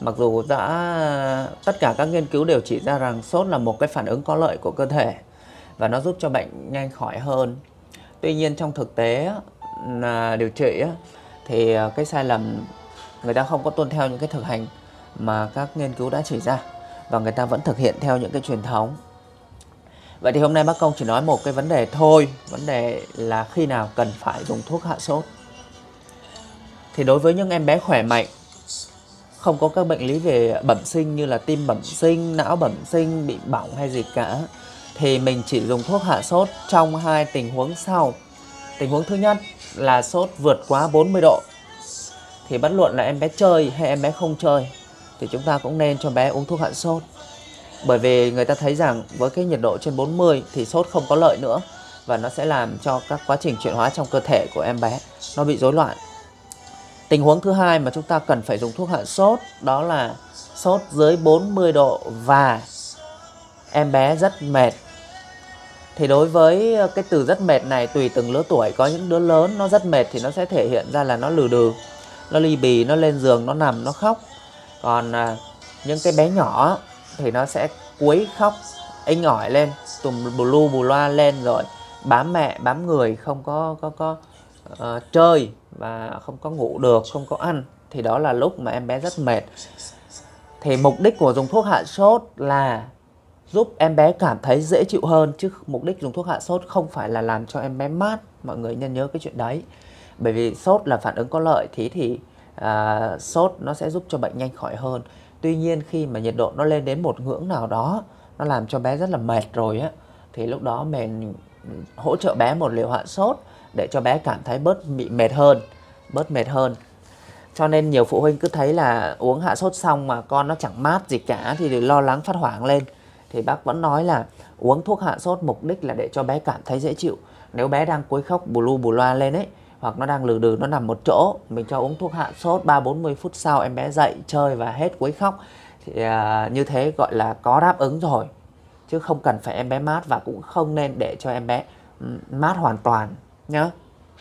Mặc dù tất cả các nghiên cứu đều chỉ ra rằng sốt là một cái phản ứng có lợi của cơ thể và nó giúp cho bệnh nhanh khỏi hơn. Tuy nhiên trong thực tế là điều trị thì cái sai lầm, người ta không có tuân theo những cái thực hành mà các nghiên cứu đã chỉ ra, và người ta vẫn thực hiện theo những cái truyền thống. Vậy thì hôm nay bác Công chỉ nói một cái vấn đề thôi, vấn đề là khi nào cần phải dùng thuốc hạ sốt. Thì đối với những em bé khỏe mạnh, không có các bệnh lý về bẩm sinh như là tim bẩm sinh, não bẩm sinh, bị bỏng hay gì cả, thì mình chỉ dùng thuốc hạ sốt trong hai tình huống sau. Tình huống thứ nhất là sốt vượt quá 40 độ. Thì bất luận là em bé chơi hay em bé không chơi thì chúng ta cũng nên cho bé uống thuốc hạ sốt. Bởi vì người ta thấy rằng với cái nhiệt độ trên 40 thì sốt không có lợi nữa, và nó sẽ làm cho các quá trình chuyển hóa trong cơ thể của em bé nó bị rối loạn. Tình huống thứ hai mà chúng ta cần phải dùng thuốc hạ sốt đó là sốt dưới 40 độ và em bé rất mệt. Thì đối với cái từ rất mệt này tùy từng lứa tuổi, có những đứa lớn nó rất mệt thì nó sẽ thể hiện ra là nó lừ đừ, nó ly bì, nó lên giường, nó nằm, nó khóc. Còn những cái bé nhỏ thì nó sẽ quấy khóc, inh ỏi lên, tùm bù lu bù loa lên, rồi bám mẹ, bám người, không có chơi và không có ngủ được, không có ăn. Thì đó là lúc mà em bé rất mệt. Thì mục đích của dùng thuốc hạ sốt là giúp em bé cảm thấy dễ chịu hơn, chứ mục đích dùng thuốc hạ sốt không phải là làm cho em bé mát. Mọi người nên nhớ cái chuyện đấy. Bởi vì sốt là phản ứng có lợi thì sốt nó sẽ giúp cho bệnh nhanh khỏi hơn. Tuy nhiên khi mà nhiệt độ nó lên đến một ngưỡng nào đó, nó làm cho bé rất là mệt rồi á, thì lúc đó mình hỗ trợ bé một liều hạ sốt để cho bé cảm thấy bớt bị mệt hơn. Cho nên nhiều phụ huynh cứ thấy là uống hạ sốt xong mà con nó chẳng mát gì cả thì lo lắng phát hoảng lên. Thì bác vẫn nói là uống thuốc hạ sốt mục đích là để cho bé cảm thấy dễ chịu. Nếu bé đang quấy khóc bù lu bù loa lên ấy, hoặc nó đang lừ đừ, nó nằm một chỗ, mình cho uống thuốc hạ sốt, 30-40 phút sau em bé dậy chơi và hết quấy khóc, thì như thế gọi là có đáp ứng rồi. Chứ không cần phải em bé mát, và cũng không nên để cho em bé mát hoàn toàn nhá.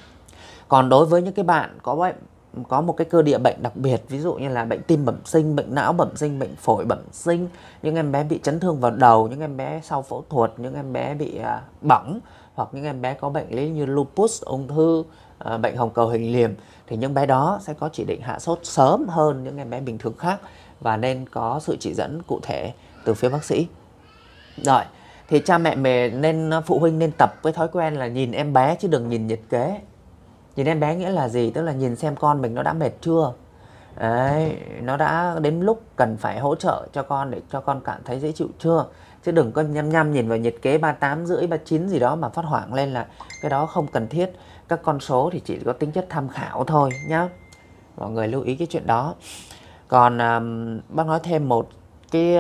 Còn đối với những cái bạn có một cái cơ địa bệnh đặc biệt, ví dụ như là bệnh tim bẩm sinh, bệnh não bẩm sinh, bệnh phổi bẩm sinh, những em bé bị chấn thương vào đầu, những em bé sau phẫu thuật, những em bé bị bỏng, hoặc những em bé có bệnh lý như lupus, ung thư, bệnh hồng cầu hình liềm, thì những bé đó sẽ có chỉ định hạ sốt sớm hơn những em bé bình thường khác, và nên có sự chỉ dẫn cụ thể từ phía bác sĩ. Rồi, thì cha mẹ mình phụ huynh nên tập cái thói quen là nhìn em bé chứ đừng nhìn nhiệt kế. Nhìn em bé nghĩa là gì? Tức là nhìn xem con mình nó đã mệt chưa. Đấy, nó đã đến lúc cần phải hỗ trợ cho con để cho con cảm thấy dễ chịu chưa. Chứ đừng có nhăm nhìn vào nhiệt kế 38, rưỡi, 39 gì đó mà phát hoảng lên, là cái đó không cần thiết. Các con số thì chỉ có tính chất tham khảo thôi nhá. Mọi người lưu ý cái chuyện đó. Còn bác nói thêm một cái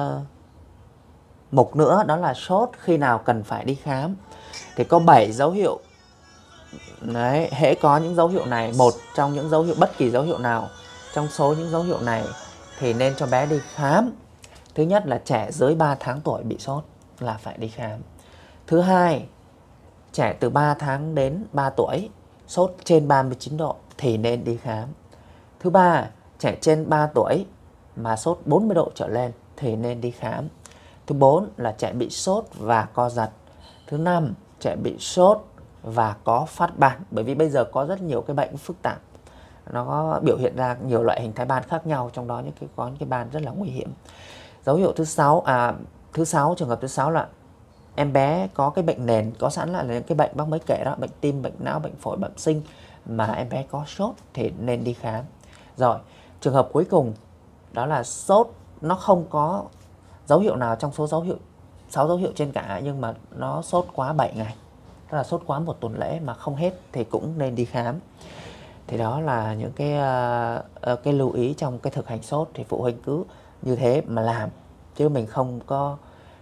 mục nữa, đó là sốt khi nào cần phải đi khám. Thì có 7 dấu hiệu. Đấy, hễ có những dấu hiệu này, một trong những dấu hiệu, bất kỳ dấu hiệu nào trong số những dấu hiệu này thì nên cho bé đi khám. Thứ nhất là trẻ dưới 3 tháng tuổi bị sốt là phải đi khám. Thứ hai, trẻ từ 3 tháng đến 3 tuổi sốt trên 39 độ thì nên đi khám. Thứ ba, trẻ trên 3 tuổi mà sốt 40 độ trở lên thì nên đi khám. Thứ bốn là trẻ bị sốt và co giật. Thứ năm, trẻ bị sốt và có phát ban. Bởi vì bây giờ có rất nhiều cái bệnh phức tạp, nó có biểu hiện ra nhiều loại hình thái ban khác nhau, trong đó có những cái ban rất là nguy hiểm. Dấu hiệu thứ 6, trường hợp thứ 6 là em bé có cái bệnh nền, có sẵn là những cái bệnh bác mới kể đó, bệnh tim, bệnh não, bệnh phổi bẩm sinh, mà em bé có sốt thì nên đi khám. Rồi, trường hợp cuối cùng đó là sốt nó không có dấu hiệu nào trong số 6 dấu hiệu trên cả, nhưng mà nó sốt quá 7 ngày, tức là sốt quá 1 tuần lễ mà không hết thì cũng nên đi khám. Thì đó là những cái lưu ý trong cái thực hành sốt. Thì phụ huynh cứ như thế mà làm, chứ mình không có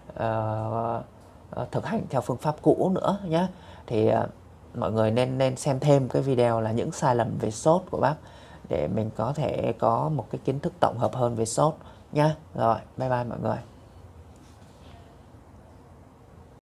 thực hành theo phương pháp cũ nữa nhé. Thì mọi người nên xem thêm cái video là những sai lầm về sốt của bác, để mình có thể có một cái kiến thức tổng hợp hơn về sốt nhé. Rồi, bye bye mọi người.